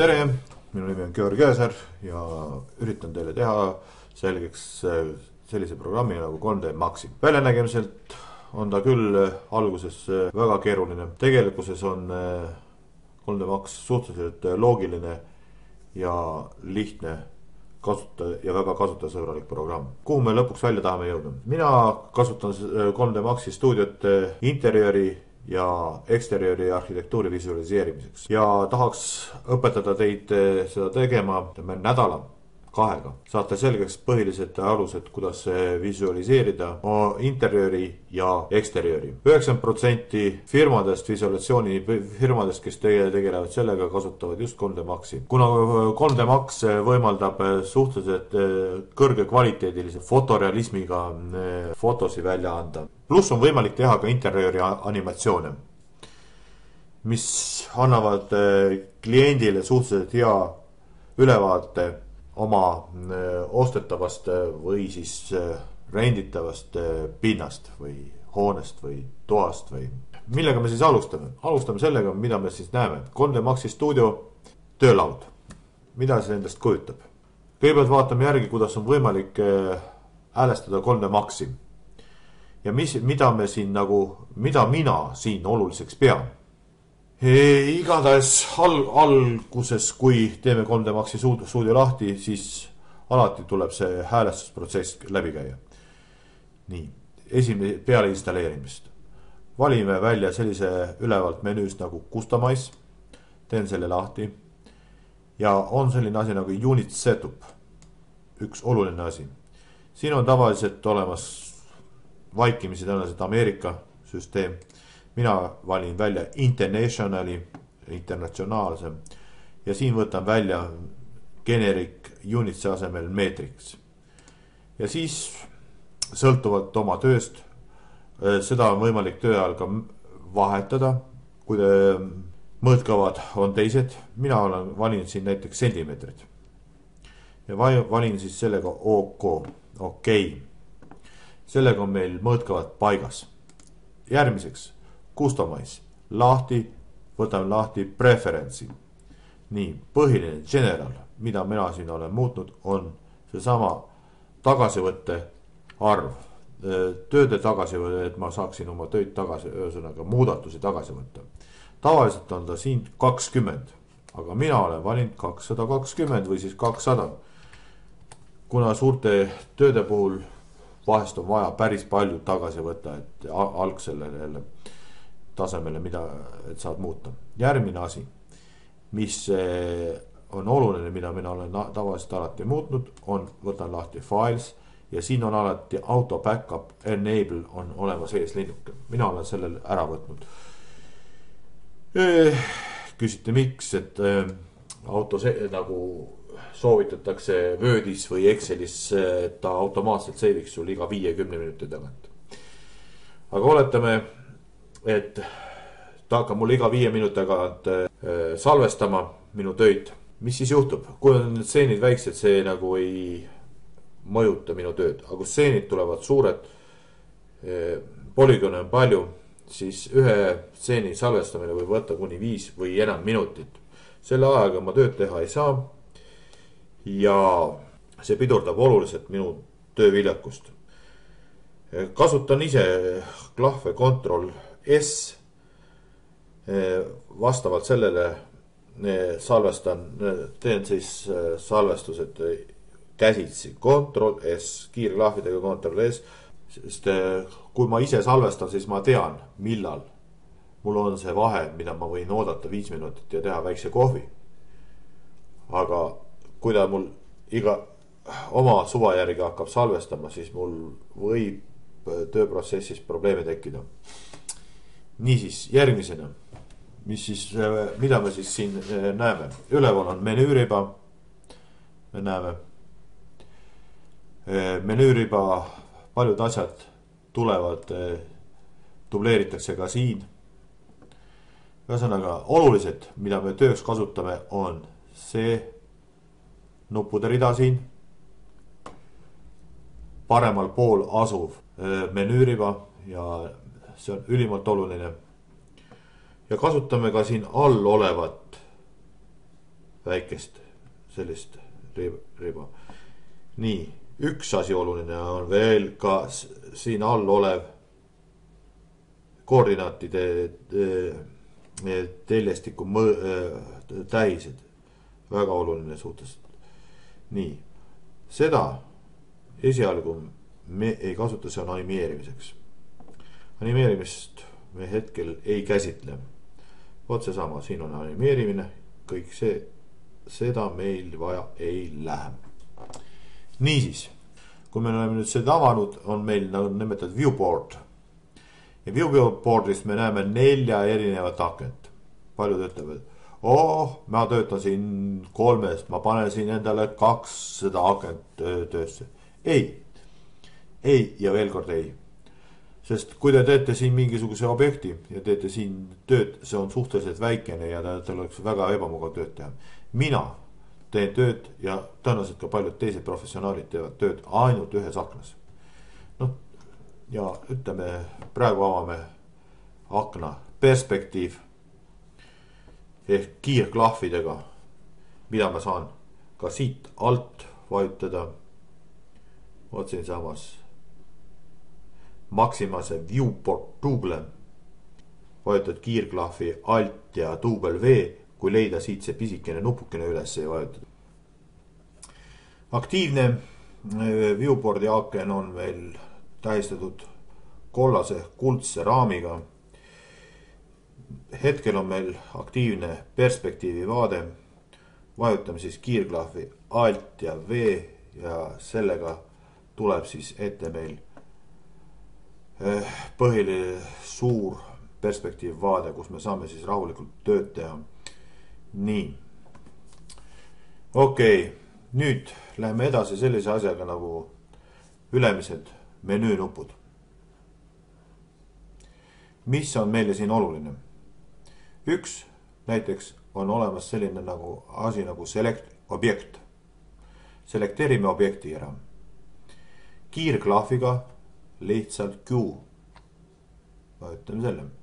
Tere, minu nimi on Georg Jõesaar ja üritan teile teha selgeks sellise programmi nagu 3D Maxi. Väljanägemiselt on ta küll alguses väga keeruline. Tegelikkuses on 3D Max suhteliselt loogiline ja lihtne ja väga kasutajasõbralik programm. Kuhu me lõpuks välja tahame jõuda? Mina kasutan 3D Maxi stuudiot interiööri ja eksteriööri arhitektuuri visualiseerimiseks ja tahaks õpetada teid seda tegema nädala kahega. Saate selgeks põhilised alused, kuidas visualiseerida interiööri ja eksteriööri. 90% firmadest, visualisatsiooni firmadest, kes tegelevad sellega, kasutavad just 3D Maxi. Kuna 3D Max võimaldab suhteliselt kõrge kvaliteedilise fotorealismiga fotosi välja anda. Pluss on võimalik teha ka interiööri animatsioone, mis annavad kliendile suhteliselt hea ülevaate oma ostetavast või siis renditavast pinnast või hoonest või toast või millega me siis alustame? Alustame sellega, mida me siis näeme. 3D Maxi stuudio töölaud. Mida see endast kujutab? Kõigepealt vaatame järgi, kuidas on võimalik häälestada 3D Maxi. Ja mida mina siin oluliseks pean? Igatahes alguses, kui teeme 3D Maxi stuudio lahti, siis alati tuleb see häälestusprotsess läbi käia. Nii, esimene peale installeerimist. Valime välja sellise ülevalt menüüst nagu Customize. Teen selle lahti. Ja on selline asi nagu Unit Setup. Üks oluline asi. Siin on tavaliselt olemas vaikimisi tõenäoliselt Ameerika süsteem. Mina valin välja internatsionaalse ja siin võtan välja generic unitsi asemel metrics. Ja siis sõltuvalt oma tööst, seda on võimalik töö ajal ka vahetada, kui mõõtkavad on teised. Mina olen valinud siin näiteks sentimeetrid ja valin siis sellega OK. Sellega on meil mõõtkavad paigas. Järgmiseks Customize, lahti, võtame lahti Preference'i. Nii, põhiline general, mida mina siin olen muutnud, on seesama tagasivõtte arv. Tööde tagasivõtte, et ma saaksin oma tööd tagasi, ühesõnaga muudatusi tagasi võtta. Tavaliselt on ta siin 20, aga mina olen valinud 220 või siis 200. Kuna suurte tööde puhul vahest on vaja päris palju tagasi võtta, et algsele tasemele, et saad muuta. Järgmine asi, mis on oluline, mida mina olen tavaliselt alati muutnud, on võtan lahti Files ja siin on alati Auto Backup Enable on olemas ees linnuke. Mina olen sellel ära võtnud. Küsite miks, et nagu soovitatakse Wordis või Excelis, et ta automaatselt seiviks sul iga 50 minuti tagant. Aga oletame, et ta hakkab mul iga 5 minuti tagant salvestama minu töid. Mis siis juhtub? Kui on stseenid väiksed, see nagu ei mõjuta minu tööd. Aga kui stseenid tulevad suured, polügoone on palju, siis ühe stseeni salvestamine võib võtta kuni 5 või enam minutit. Selle ajaga ma tööd teha ei saa ja see pidurdab oluliselt minu tööviljakust. Kasutan ise klahve Ctrl S, vastavalt sellele teen siis salvestused käsitsi Ctrl S, kiirklahvidega Ctrl S, sest kui ma ise salvestan, siis ma tean, millal mul on see vahe, mida ma võin oodata 5 minutit ja teha väikse kohvi. Aga kui ta mul iga oma suva järgi hakkab salvestama, siis mul võib tööprotsessis probleeme tekkida. Niisiis, järgmisena, mida me siis siin näeme? Üleval on menüüriba. Me näeme menüüriba, paljud asjad tulevad, dubleeritakse ka siin. Ühesõnaga, olulised, mida me tööks kasutame, on see nuppude rida siin. Paremal pool asuv menüüriba ja see on ülimalt oluline. Ja kasutame ka siin all olevat väikest sellist riba. Nii, üks asi oluline on veel ka siin all olev koordinaatide teljestiku tähised. Väga oluline suhteliselt. Nii, seda esialgu me ei kasuta, see on animeerimiseks. Animeerimist me hetkel ei käsitle. Vot see sama, siin on animeerimine, kõik see, seda meil vaja ei lähe. Niisiis, kui me oleme nüüd seda avanud, on meil nagu nimetatud viewboard. Ja viewboardist me näeme 4 erinevat akent. Paljud ütlevad, ma töötan siin 3, ma panen siin endale 200 akent töösse. Ei ja veel kord ei. Sest kui te teete siin mingisuguse objekti ja teete siin tööd, see on suhteliselt väikene ja teil oleks väga ebamugav tööd teha. Mina teen tööd ja tõenäoliselt ka paljud teised professionaalid teevad tööd ainult ühes aknas. Ja ütleme, praegu avame akna perspektiiv ehk kiirklahvidega, mida ma saan ka siit alt vajutada. Vot siin samas Maximase viewport double. Vajutad kiirklahvi alt ja double V, kui leida siit see pisikene nupukene üles ja vajutada. Aktiivne viewboardi aken on meil tähistatud kollase kuldse raamiga. Hetkel on meil aktiivne perspektiivi vaade. Vajutame siis kiirklahvi alt ja V ja sellega tuleb siis ette meil põhiline suur perspektiivvaade, kus me saame siis rahulikult tööd teha. Nii. Okei, nüüd läheme edasi sellise asjaga nagu ülemised menüünupud. Mis on meile siin oluline? Üks näiteks on olemas selline nagu asi nagu select objekt. Selekteerime objekti ära. Kiirklahviga lihtsalt Q. Vajutame selle.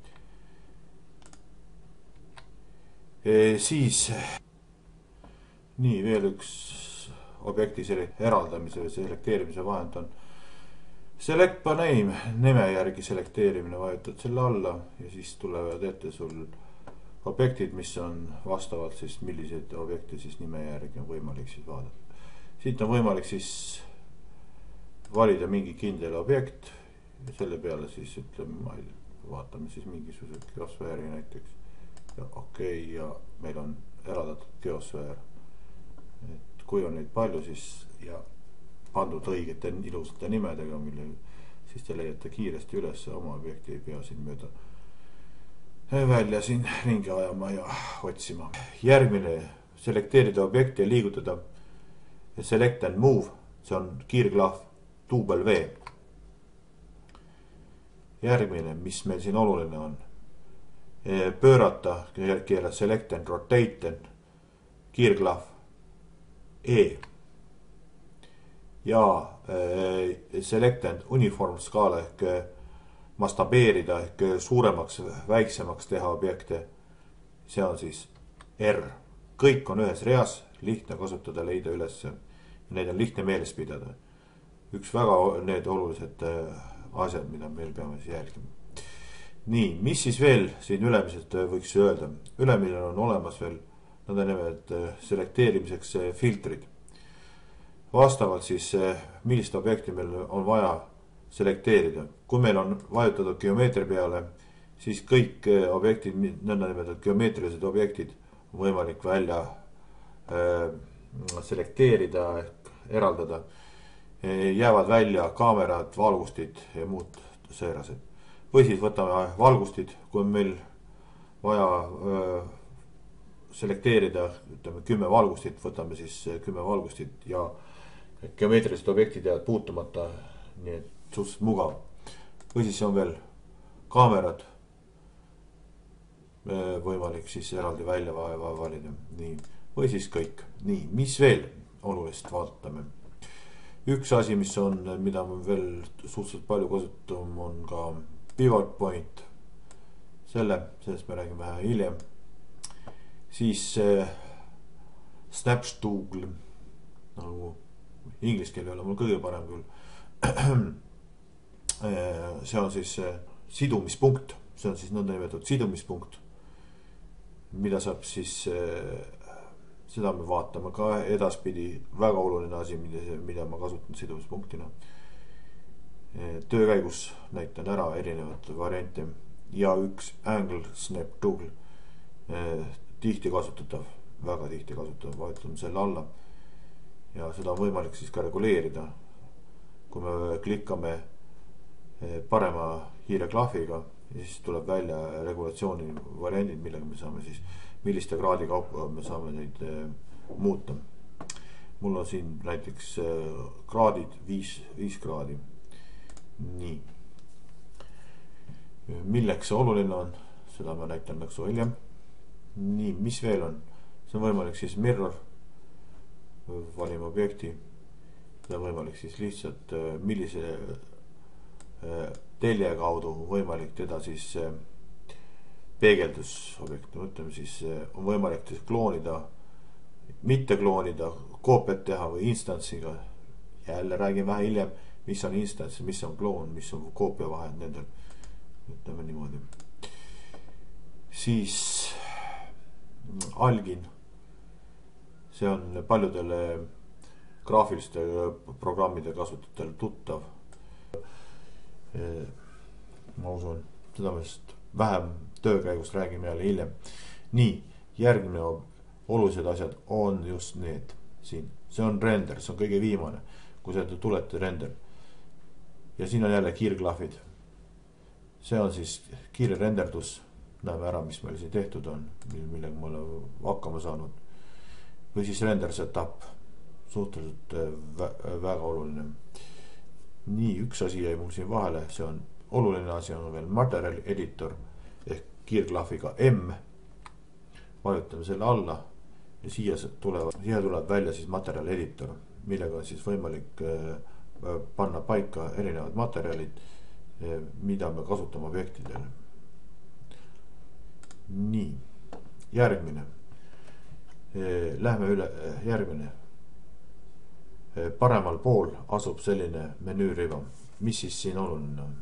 Siis nii veel üks objekti eraldamise või selekteerimise vahend on select by name, nime järgi selekteerimine. Vajutad selle alla ja siis tulevad ette sul objektid, mis on vastavalt siis milliseid objekte siis nime järgi on võimalik siis vaadata. Siit on võimalik siis valida mingi kindel objekt ja selle peale siis ütleme, vaatame siis mingisuguse geosfääri näiteks. Ja okei, ja meil on eraldatud geosfäär. Et kui on neid palju siis ja pandud õigete ilusate nimedega, mille siis te leiate kiiresti üles oma objekti, ei pea siin mööda välja siin ringi ajama ja otsima. Järgmine, selekteerida objekti ja liigutada. Select and move, see on kiirklahv double V. Järgmine, mis meil siin oluline on, pöörata keele select and rotate, kiirklahv E. Ja select and uniform skaala ehk mastabeerida ehk suuremaks, väiksemaks teha objekte. See on siis R. Kõik on ühes reas, lihtne kasutada, leida üles. Neid on lihtne meeles pidada. Üks väga need olulised asjad, mida meil peame siis jälgima. Nii, mis siis veel siin ülemiselt võiks öelda? Ülemil on olemas veel nõndanimelt selekteerimiseks filtrid. Vastavalt siis millist objekti meil on vaja selekteerida. Kui meil on vajutatud geomeetri peale, siis kõik objektid, nõndanimelt geomeetrilised objektid on võimalik välja selekteerida ehk eraldada. Jäävad välja kaamerad, valgustid ja muud seerased. Või siis võtame valgustid, kui on meil vaja selekteerida, ütleme 10 valgustit, võtame siis 10 valgustit ja geomeetrilised objektid jäävad puutumata, nii et suhteliselt mugav. Või siis on veel kaamerad, võimalik siis eraldi välja valida. Nii. Või siis kõik. Nii, mis veel olulist vaatame? Üks asi, mis on, mida me veel suhteliselt palju kasutame, on ka pivot point. Sellest me räägime hiljem. Siis Snapstoogle, nagu inglise keel ei ole mul kõige parem küll. See on siis sidumispunkt, see on siis nõndanimetatud sidumispunkt, mida saab siis, seda me vaatame ka edaspidi, väga oluline asi, mida ma kasutan sidumispunktina. Töö käigus näitan ära erinevad variante ja üks Angle Snap Tool, tihti kasutatav, väga tihti kasutatav, vajutame selle alla ja seda on võimalik siis ka reguleerida. Kui me klikkame parema hiireklahviga ja siis tuleb välja regulatsiooni variandid, millega me saame siis, milliste kraadi kaupa me saame neid muuta. Mul on siin näiteks kraadid 5 kraadi. Nii. Milleks see oluline on, seda ma näitan naksu hiljem. Nii, mis veel on? See on võimalik siis mirror, valime objekti. See on võimalik siis lihtsalt millise telje kaudu võimalik teda siis peegeldusobjekti, mõtleme siis on võimalik siis kloonida, mitte kloonida, koopiat teha või instantsiga. Jälle räägin vähe hiljem, mis on instants, mis on kloon, mis on koopia vahed nendel, ütleme niimoodi. Siis Algin, see on paljudele graafiliste programmide kasutajatel tuttav. Ma usun, seda vist vähem töö käigus räägime jälle hiljem. Nii, järgmine olulised asjad on just need siin. See on render, see on kõige viimane, kui seda tulete render. Ja siin on jälle kiirklahvid. See on siis kiire renderdus. Näeme ära, mis meil siin tehtud on, millega ma olen hakkama saanud. Või siis render setup, suhteliselt väga oluline. Nii, üks asi jäi mul siin vahele, see on oluline asi, on veel material editor ehk kiirklahviga M. Vajutame selle alla ja siia tuleb välja siis material editor, millega on siis võimalik panna paika erinevad materjalid, mida me kasutame objektidele. Nii, järgmine. Lähme üle, järgmine. Paremal pool asub selline menüüriba. Mis siis siin oluline on?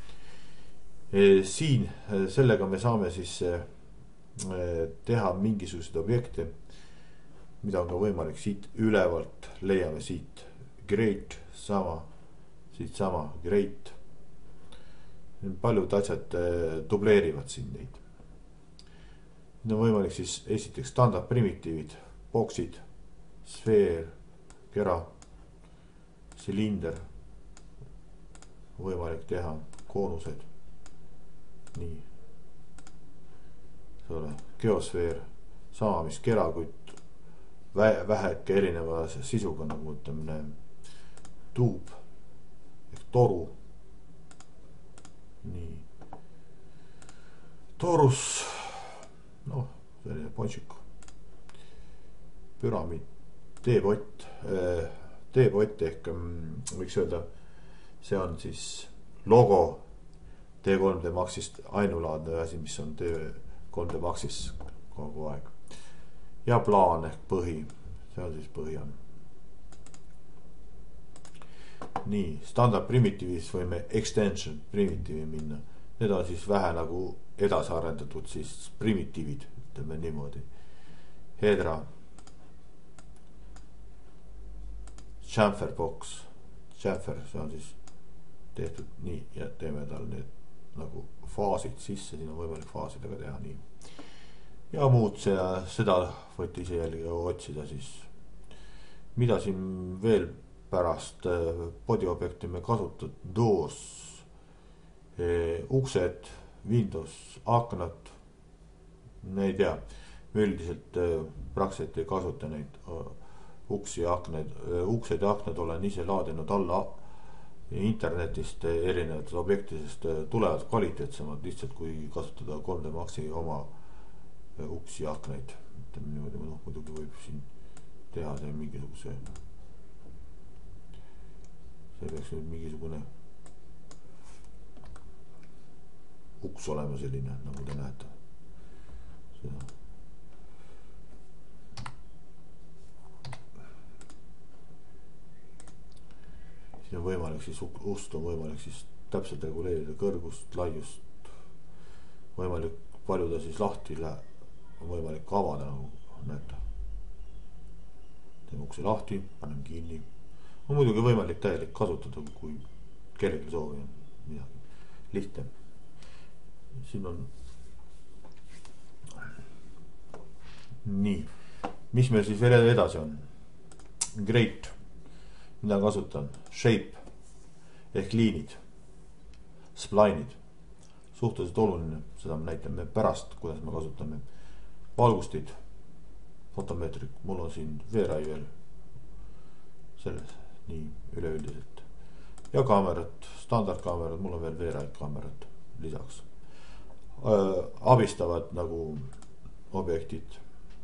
Siin, sellega me saame siis teha mingisuguseid objekte, mida on ka võimalik siit ülevalt, leiame siit great, sama, siit sama great. Paljud asjad dubleerivad siin neid. Nüüd on võimalik siis esiteks standard primitiivid, boksid, sfeer, kera, silinder, võimalik teha, koonused. Nii. Geosfeer, sama mis kera, kuid väheke erineva sisuga, nagu ütleme, tuub ehk toru. Nii. Torus, noh, selline ponšiku. Püramiid, teepott ehk võiks öelda, see on siis logo T3D Maxist, ainulaadne asi, mis on T3D Maxis kogu aeg. Ja plaan ehk põhi, see on siis põhja. Nii, standard primitiivis võime extension primitiivi minna. Need on siis vähe nagu edasi arendatud siis primitiivid, ütleme niimoodi. Hedra, chamfer box, chamfer, see on siis tehtud nii ja teeme tal need nagu faasid sisse, siin on võimalik faasidega teha nii. Ja muud seda võite ise jällegi otsida siis. Mida siin veel pärast body objekti me kasutad? Doors, uksed, Windows, aknad, me ei tea. Me üldiselt praktiliselt ei kasuta neid uksi ja aknad. Uksed ja aknad olen ise laadinud alla internetist erinevatest objektidest, tulevad kvaliteetsemad lihtsalt kui kasutada 3D Maxi oma uksi ja aknaid. Muidugi võib siin teha see mingisuguse, see peaks nüüd mingisugune uks olema selline, nagu te näete. Seda. ja võimalik siis ust on võimalik siis täpselt reguleerida kõrgust, laiust, võimalik palju ta siis lahti on võimalik avada, nagu näete. Teeme ukse lahti, panem kinni. On muidugi võimalik täielik kasutada, kui kellelgi soovi on midagi lihtne. Siin on nii, mis meil siis veel edasi on? Grate, mida kasutan? Shape ehk liinid, spline'id, suhteliselt oluline, seda me näitame pärast, kuidas me kasutame. Valgustid, fotomeetrik, mul on siin veerai veel selles, nii üleüldiselt. Ja kaamerad, standardkaamerad, mul on veel veerai kaamerad lisaks. Abistavad nagu objektid.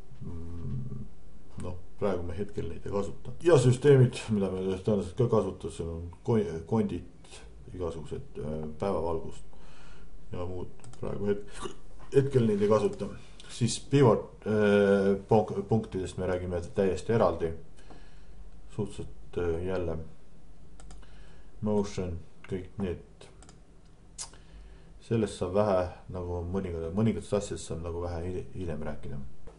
No, praegu me hetkel neid ei kasuta. Ja süsteemid, mida me tõenäoliselt ka kasutasime, on kondid, igasugused päevavalgust ja muud. Praegu hetkel neid ei kasuta. Siis pivot punktidest me räägime täiesti eraldi. Suhteliselt jälle motion, kõik need. Sellest saab vähe, nagu mõningatest asjadest saab nagu vähe hiljem rääkida.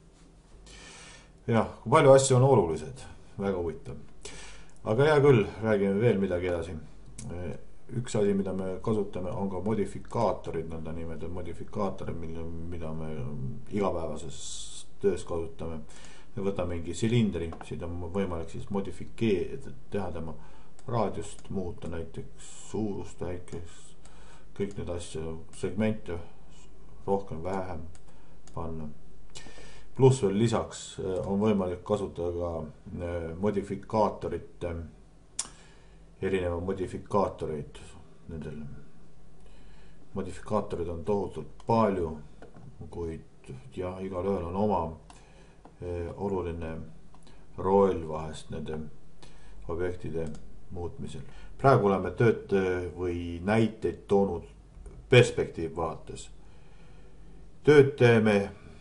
Jah, kui palju asju on olulised, väga huvitav. Aga hea küll, räägime veel midagi edasi. Üks asi, mida me kasutame, on ka modifikaatorid, nõnda nimetada modifikaatorid, mida me igapäevases töös kasutame. Me võtame mingi silindri, siit on võimalik siis modifikeerida, teha tema raadiust muuta, näiteks suurust väikest, kõik need asju, segmente rohkem vähem panna. Pluss veel lisaks on võimalik kasutada ka modifikaatorit, erineva modifikaatoreid. Nendel modifikaatorid on tohutult palju, kuid ja igal ühel on oma oluline roll vahest nende objektide muutmisel. Praegu oleme tööd või näiteid toonud perspektiivvaates. Tööd teeme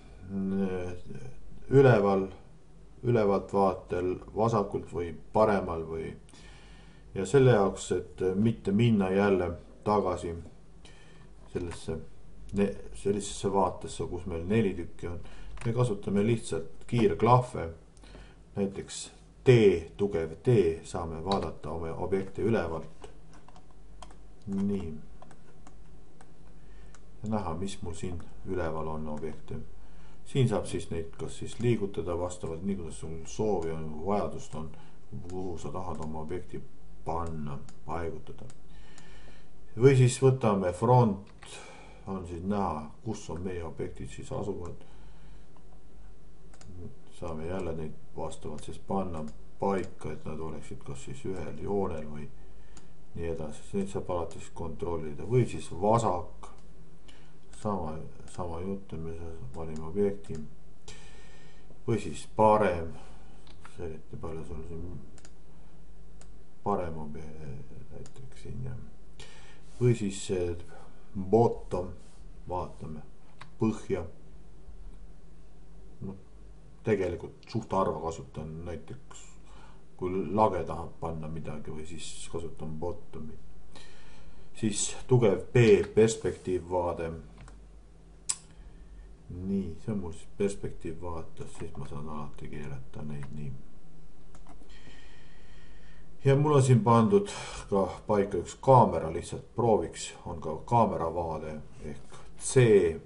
ülevalt vaatel, vasakult või paremal või ja selle jaoks, et mitte minna jälle tagasi sellisesse vaatesse, kus meil 4 tükki on. Me kasutame lihtsalt kiirklahve, näiteks T, tugev T, saame vaadata oma objekte ülevalt. Nii. Ja näha, mis mul siin üleval on objekte. Siin saab siis neid kas siis liigutada vastavalt, nii kuidas sul soovi on, vajadust on, kuhu sa tahad oma objekti panna, paigutada. Või siis võtame front, on siis näha, kus on meie objektid siis asuvad. Saame jälle neid vastavalt siis panna paika, et nad oleksid kas siis ühel joonel või nii edasi. Neid saab alati siis kontrollida. Või siis vasak, sama jutt, me valime objekti. Või siis parem, selline palju sul siin parem näiteks siin. Või siis bottom, vaatame põhja. Tegelikult suht harva kasutan näiteks, kui lage tahab panna midagi või siis kasutan bottomi. Siis tugev B, perspektiivvaade. Nii, see on mul siis perspektiivvaates, siis ma saan alati keerata neid nii. Ja mul on siin pandud ka paika üks kaamera, lihtsalt prooviks, on ka kaameravaade ehk C.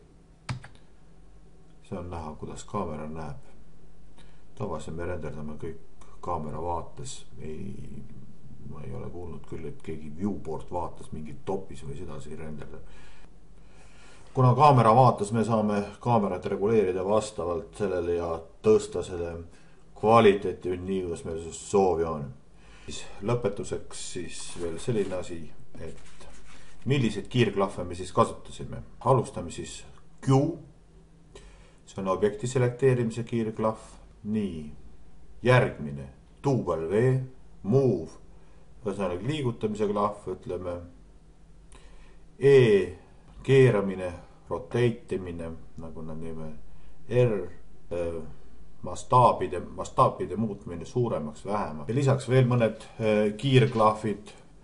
See on näha, kuidas kaamera näeb. Tavaliselt me renderdame kõik kaamera vaates. Ma ei ole kuulnud küll, et keegi viewport vaates mingit topis või sedasi renderda. Kuna kaamera vaates me saame kaamerat reguleerida vastavalt sellele ja tõsta selle kvaliteeti nii, kuidas meil soovi on. Lõpetuseks siis veel selline asi, et millised kiirklahve me siis kasutasime. Alustame siis Q, see on objekti selekteerimise kiirklahv. Nii, järgmine W, move, ühesõnaga liigutamise klahv, ütleme E, keeramine, roteetimine, nagu nad nime, R, mastaapide muutmine suuremaks, vähemaks. Ja lisaks veel mõned kiirklahvid,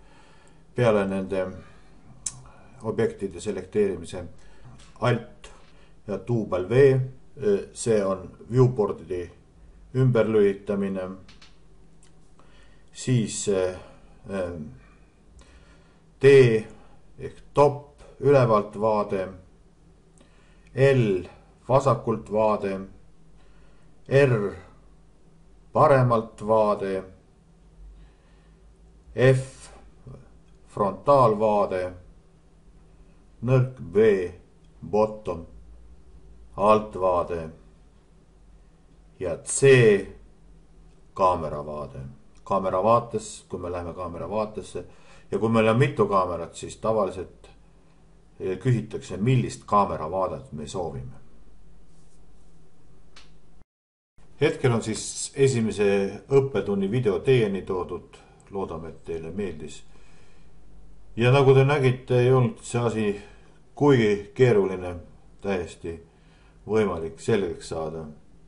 peale nende objektide selekteerimise alt ja duubel V, see on viewport'i ümberlülitamine, siis D ehk top ülevalt vaade, L vasakult vaade, R paremalt vaade, F frontaalvaade, nõrk B bottom altvaade ja C kaameravaade. Kaameravaates, kui me läheme kaamera-vaatesse ja kui meil on mitu kaamerat, siis tavaliselt küsitakse, millist kaameravaadet me soovime. Hetkel on siis esimese õppetunni video teieni toodud. Loodame, et teile meeldis. Ja nagu te nägite, ei olnud see asi kuigi keeruline, täiesti võimalik selgeks saada.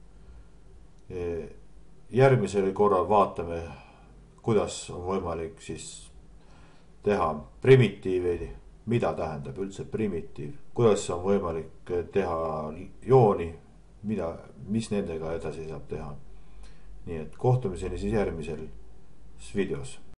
Järgmisel korral vaatame, kuidas on võimalik siis teha primitiiveid, mida tähendab üldse primitiiv, kuidas on võimalik teha jooni, mis nendega edasi saab teha. Nii et kohtumiseni siis järgmisel videos.